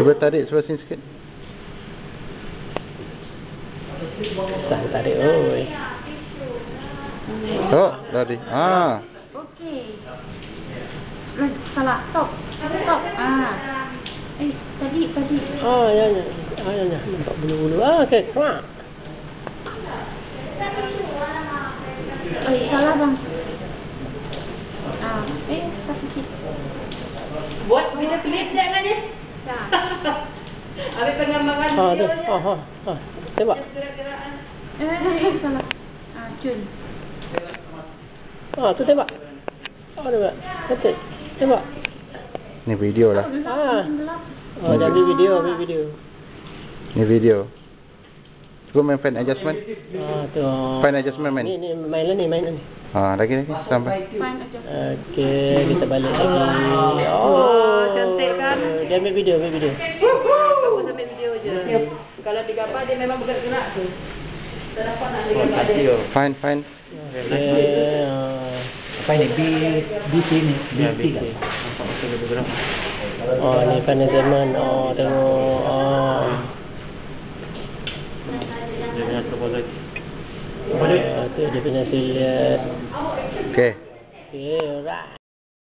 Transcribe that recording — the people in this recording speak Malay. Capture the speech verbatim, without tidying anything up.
Cuba tarik sebelah sini sikit. Tak tarik. Oi. Oh, lari. Ah. Okey. Salah. Stop. Stop. Ah. Eh, tadi tadi. Oh, ya ya. Ah, ya ya. Nampak bulu-bulu. Ah, okey. Keluar. Eh, salah bang. Ah, eh, tak sikit. Buat video klip jangan ni. Dah. Habis pengambangan Ah, tu. video. Ah, ah, ah. Tembak. Gerak-gerakan. Eh, eh, salah. Ah, cun. Ah, tu tembak. Oh, tembak. Ketik. Tembak. Ni video lah. Ah. Oh, dah ambil video, ambil video. Ni video. Cuba main fan adjustment. Ah, tu. Fine adjustment, man. Ni ni main lah ni, main lah ni. Ah, lagi lagi sampai. Fine aja. Okey, kita balik lagi. Oh, cantik kan? Dia ambil video, ambil video. Bagus ambil video je. Kalau digambar dia memang bergerak tu. Tak dapat nak digambar dia. Fine, fine. Okey. Apa ni? B B C ni. B C kan? Oh, ni panel zaman. Oh, tengok. Oh. Dia punya terboleh. Oh, tu dia punya silhouette. Okey. Okey, alright.